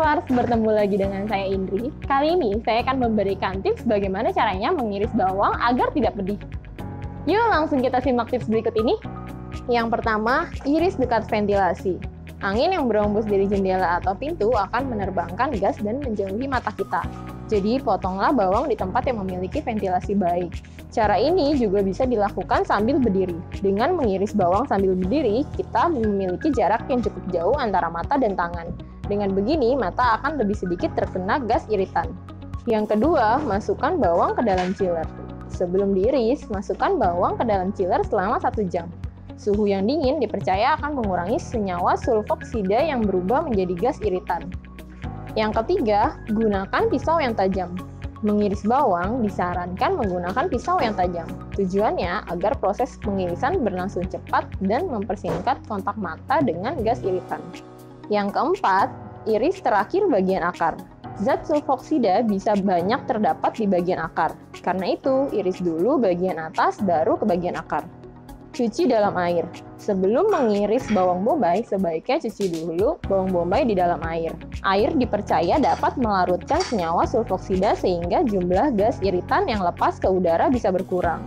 Lovers, bertemu lagi dengan saya Indri. Kali ini saya akan memberikan tips bagaimana caranya mengiris bawang agar tidak pedih. Yuk langsung kita simak tips berikut ini. Yang pertama, iris dekat ventilasi. Angin yang berhembus dari jendela atau pintu akan menerbangkan gas dan menjauhi mata kita. Jadi potonglah bawang di tempat yang memiliki ventilasi baik. Cara ini juga bisa dilakukan sambil berdiri. Dengan mengiris bawang sambil berdiri, kita memiliki jarak yang cukup jauh antara mata dan tangan. Dengan begini, mata akan lebih sedikit terkena gas iritan. Yang kedua, masukkan bawang ke dalam chiller. Sebelum diiris, masukkan bawang ke dalam chiller selama 1 jam. Suhu yang dingin dipercaya akan mengurangi senyawa sulfoksida yang berubah menjadi gas iritan. Yang ketiga, gunakan pisau yang tajam. Mengiris bawang disarankan menggunakan pisau yang tajam. Tujuannya agar proses pengirisan berlangsung cepat dan mempersingkat kontak mata dengan gas iritan. Yang keempat, iris terakhir bagian akar. Zat sulfoksida bisa banyak terdapat di bagian akar. Karena itu, iris dulu bagian atas baru ke bagian akar. Cuci dalam air. Sebelum mengiris bawang bombay, sebaiknya cuci dulu bawang bombay di dalam air. Air dipercaya dapat melarutkan senyawa sulfoksida sehingga jumlah gas iritan yang lepas ke udara bisa berkurang.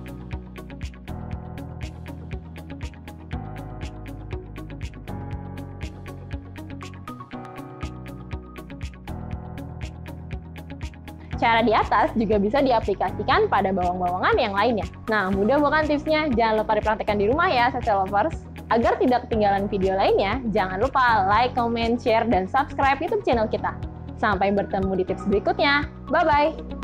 Cara di atas juga bisa diaplikasikan pada bawang-bawangan yang lainnya. Nah, mudah bukan tipsnya? Jangan lupa dipraktikkan di rumah ya, Social Lovers. Agar tidak ketinggalan video lainnya, jangan lupa like, comment, share, dan subscribe YouTube channel kita. Sampai bertemu di tips berikutnya. Bye-bye!